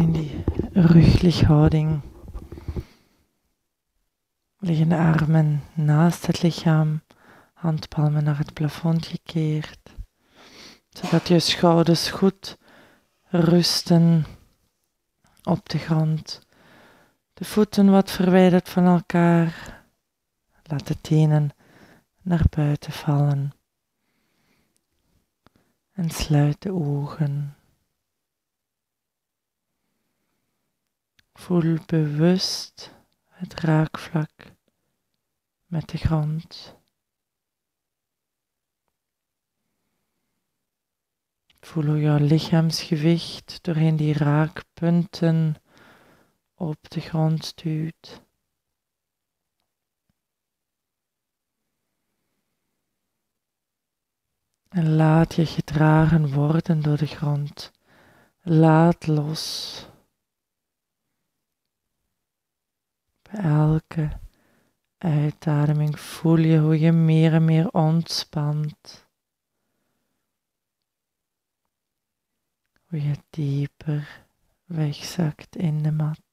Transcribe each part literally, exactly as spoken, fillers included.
in die ruglighouding. Liggen de armen naast het lichaam, handpalmen naar het plafond gekeerd, zodat je schouders goed rusten op de grond. De voeten wat verwijderd van elkaar. Laat de tenen naar buiten vallen. En sluit de ogen. Voel bewust het raakvlak met de grond. Voel hoe jouw lichaamsgewicht doorheen die raakpunten op de grond stuwt. En laat je gedragen worden door de grond. Laat los. Bij elke uitademing voel je hoe je meer en meer ontspant. Hoe je dieper wegzakt in de mat.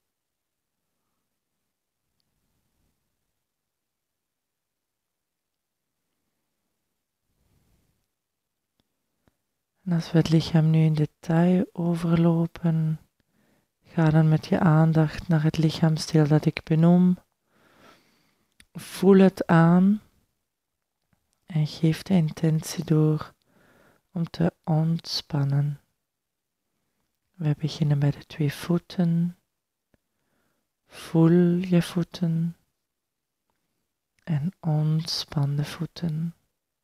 En als we het lichaam nu in detail overlopen, ga dan met je aandacht naar het lichaamsdeel dat ik benoem. Voel het aan en geef de intentie door om te ontspannen. We beginnen bij de twee voeten. Voel je voeten en ontspan de voeten.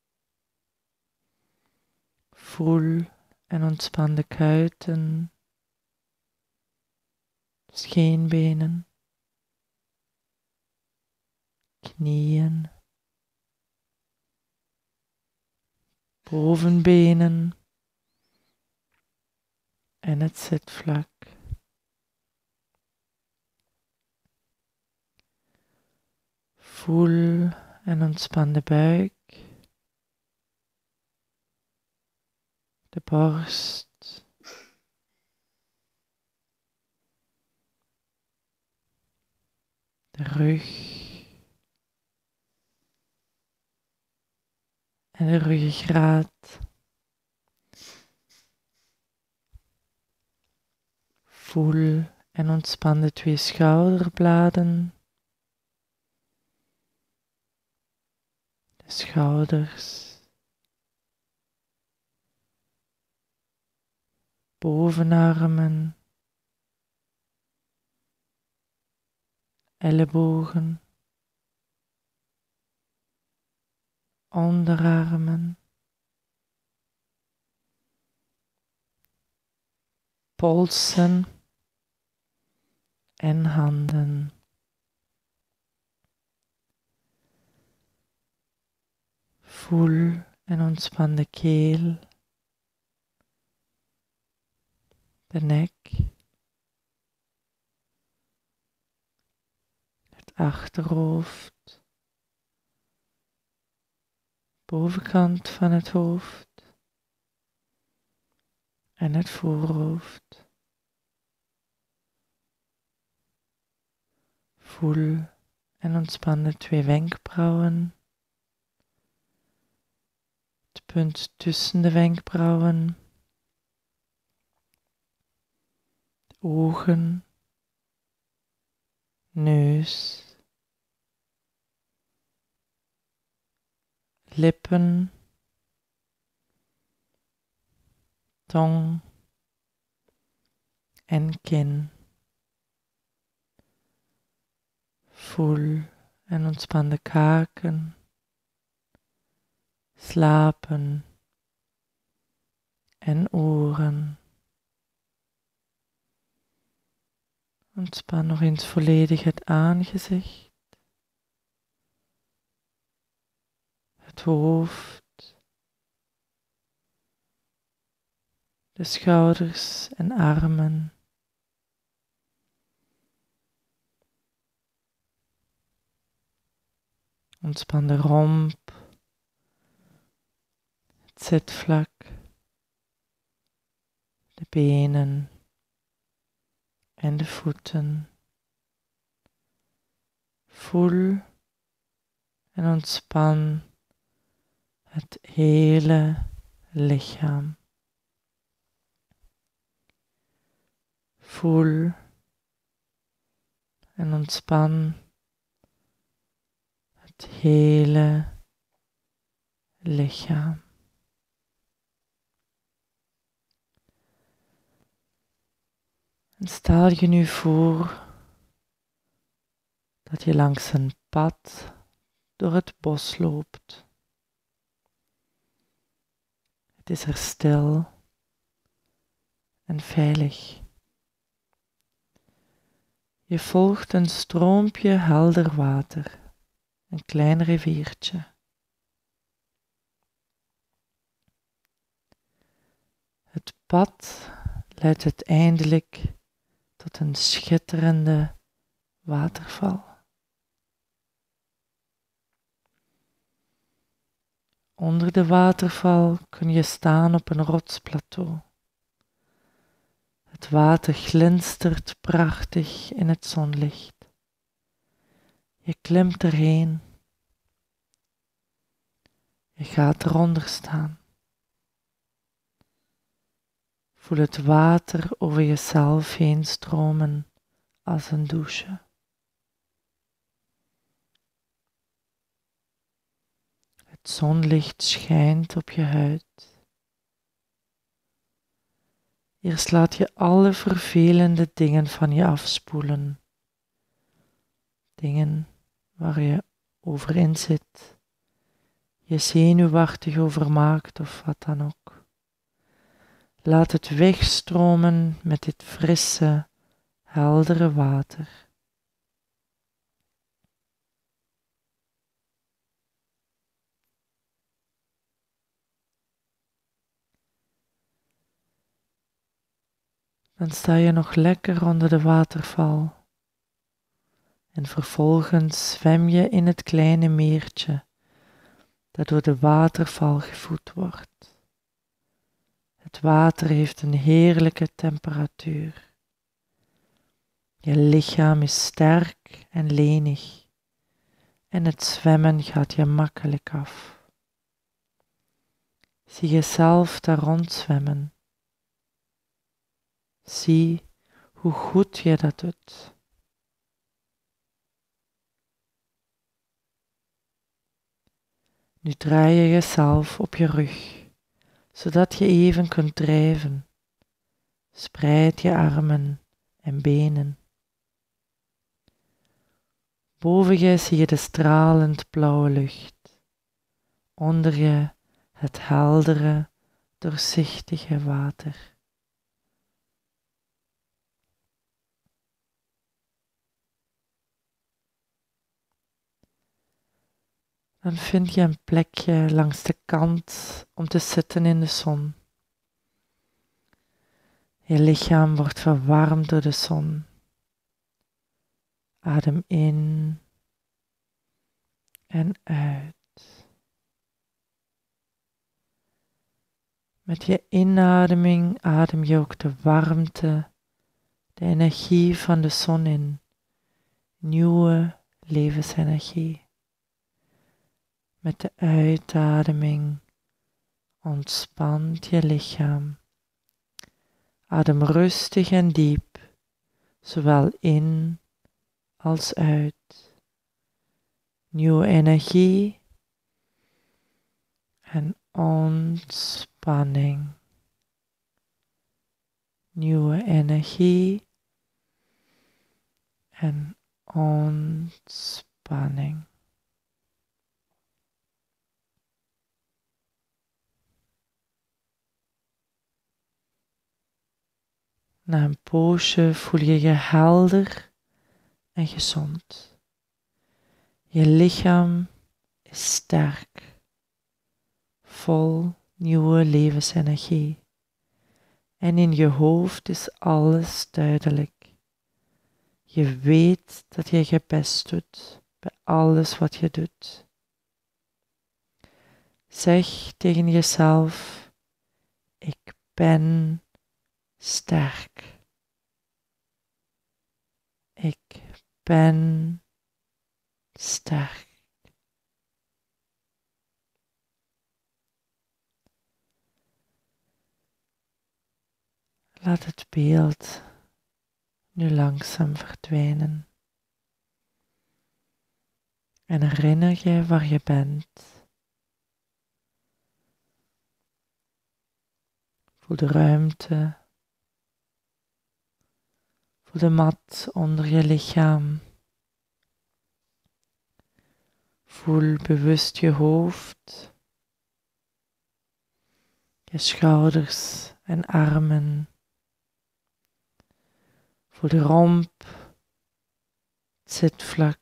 Voel en ontspan de kuiten, scheenbenen, knieën, bovenbenen en het zitvlak. Voel en ontspan de buik, de borst, de rug en de ruggengraat. Voel en ontspan de twee schouderbladen, de schouders, bovenarmen, ellebogen, onderarmen, polsen en handen. Voel en ontspan de keel, de nek, het achterhoofd, bovenkant van het hoofd en het voorhoofd. Voel en ontspan de twee wenkbrauwen, het punt tussen de wenkbrauwen, de ogen, neus, lippen, tong en kin. Voel en ontspan de kaken, slapen en oren. Ontspan nog eens volledig het aangezicht, het hoofd, de schouders en armen. Ontspan de romp, het zitvlak, de benen, en de voeten. Voel en ontspan het hele lichaam. Voel en ontspan het hele lichaam. En stel je nu voor dat je langs een pad door het bos loopt. Het is er stil en veilig. Je volgt een stroompje helder water, een klein riviertje. Het pad leidt uiteindelijk tot een schitterende waterval. Onder de waterval kun je staan op een rotsplateau. Het water glinstert prachtig in het zonlicht. Je klimt erheen. Je gaat eronder staan. Voel het water over jezelf heen stromen als een douche. Het zonlicht schijnt op je huid. Eerst laat je alle vervelende dingen van je afspoelen. Dingen waar je over in zit, je zenuwachtig over maakt of wat dan ook. Laat het wegstromen met dit frisse, heldere water. Dan sta je nog lekker onder de waterval. En vervolgens zwem je in het kleine meertje dat door de waterval gevoed wordt. Het water heeft een heerlijke temperatuur. Je lichaam is sterk en lenig en het zwemmen gaat je makkelijk af. Zie jezelf daar rondzwemmen. Zie hoe goed je dat doet. Nu draai je jezelf op je rug, zodat je even kunt drijven. Spreid je armen en benen. Boven je zie je de stralend blauwe lucht. Onder je het heldere, doorzichtige water. Dan vind je een plekje langs de kant om te zitten in de zon. Je lichaam wordt verwarmd door de zon. Adem in en uit. Met je inademing adem je ook de warmte, de energie van de zon in. Nieuwe levensenergie. Met de uitademing ontspant je lichaam. Adem rustig en diep, zowel in als uit. Nieuwe energie en ontspanning. Nieuwe energie en ontspanning. Na een poosje voel je je helder en gezond. Je lichaam is sterk, vol nieuwe levensenergie. En in je hoofd is alles duidelijk. Je weet dat je je best doet bij alles wat je doet. Zeg tegen jezelf, ik ben sterk. Ik ben sterk. Laat het beeld nu langzaam verdwijnen. En herinner je waar je bent. Voel de ruimte. Voel de mat onder je lichaam. Voel bewust je hoofd. Je schouders en armen. Voel de romp, het zitvlak,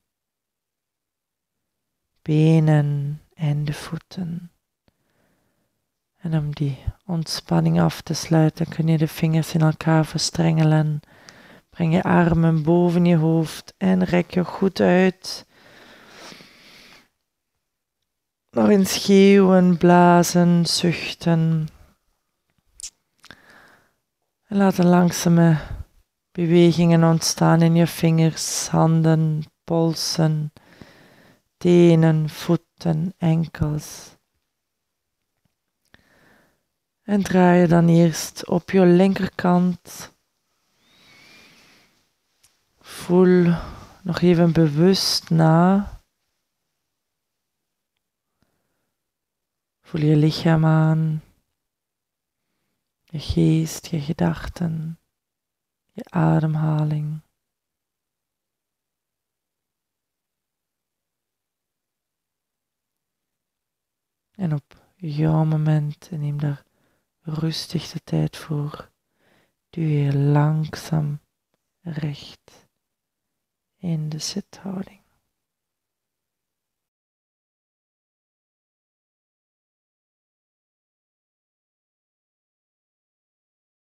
benen en de voeten. En om die ontspanning af te sluiten kun je de vingers in elkaar verstrengelen. Breng je armen boven je hoofd en rek je goed uit. Nog eens geeuwen, blazen, zuchten. En laat een langzame bewegingen ontstaan in je vingers, handen, polsen, tenen, voeten, enkels. En draai je dan eerst op je linkerkant. Voel nog even bewust na. Voel je lichaam aan, je geest, je gedachten, je ademhaling. En op jouw moment, neem daar rustig de tijd voor, duw je langzaam recht in de zithouding.